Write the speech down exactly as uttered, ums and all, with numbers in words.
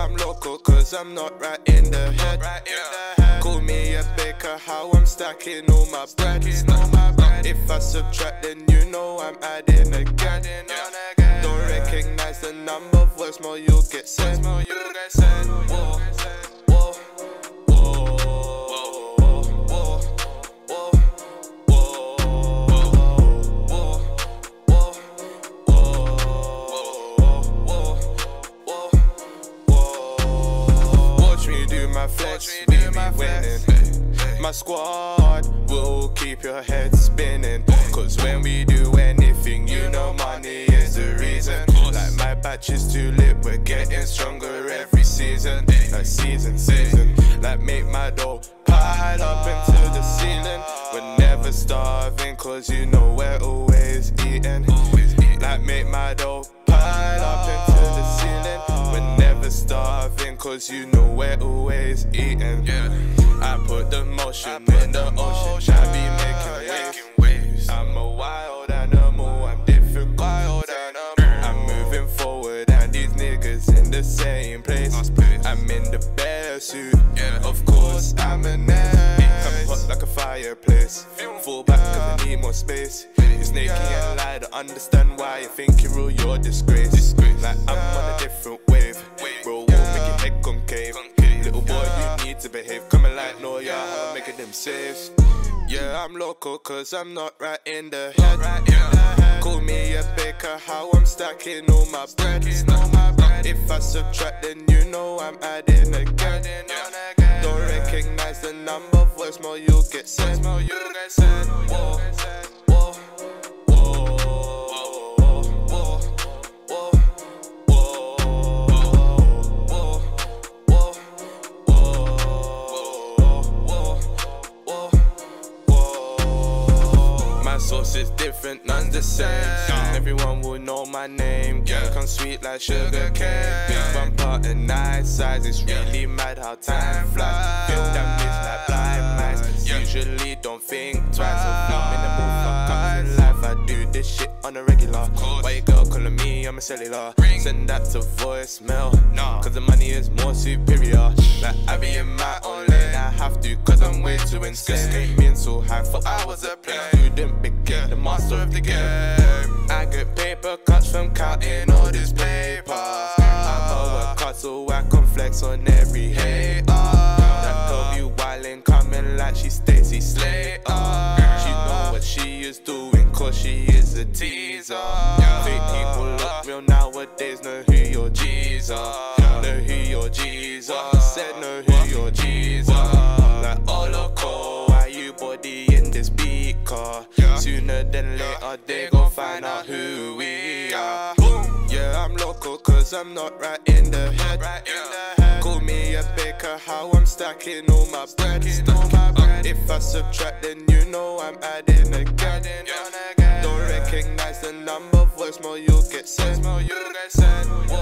I'm local cause I'm not right in the head. Call me a baker, how I'm stacking all my bread. If I subtract then you know I'm adding again. Don't recognize the number of words more you'll get sent. Whoa, whoa, whoa, whoa, whoa, whoa. Watch me do my flex, we be winning. My squad will keep your head spinning. Cause when we do anything, you know money is the reason. Like my batch is too lit, we're getting stronger every season. Like season, season. Like make my dough pile up into the ceiling. We're never starving cause you know we're always eating. Like make my dough pile up into the ceiling. We're never starving cause you know we're always eating. I put the motion in the ocean, I be making waves. I'm a wild animal, I'm different wild animal. I'm moving forward and these niggas in the same place. I'm in the bear suit, of course I'm an ass. I'm hot like a fireplace, fall back cause I need more space. It's naked and lie to understand why you think you rule your disgrace. Like I'm on a different wave, bro, won't make your head concave. Little boy, you need to behave. Coming like no, yeah, making them saves. Yeah, I'm local cause I'm not right in the head. Call me a baker, how I'm stacking all my bread. If I subtract then you know I'm adding again. Don't recognize the number of words more you'll get sent. Whoa. Sauce is different, none's the same. Everyone will know my name. Gang come sweet like sugar cane. Big bumper and nice size. It's really mad how time flies. Feel that miss like blind mice. Usually don't think twice. So I'm in the mood for comes in life. I do this shit on a regular. Why you girl calling me? I'm a cellular. Send that to voicemail. Cause the money is more superior. Like I be in my own lane. I have to cause I'm way too insane. Came in so high for hours a play. Student begin, the master of the game. I get paper cuts from counting all this paper. I'm a worker so I can flex on every hater. That girl you wildin', coming like she Stacey Slater. She know what she is doing cause she is a teaser. Fake people look real nowadays, know who your G's are. Know who your G's are. Said know who your G's are. Like all local, why you body in this beaker? Sooner than later they gon' find out who we are. Yeah, I'm local cause I'm not right in the head. Call me a baker, how I'm stacking all my bread. If I subtract then you know I'm adding again. Don't recognize the number of words more you'll get sent.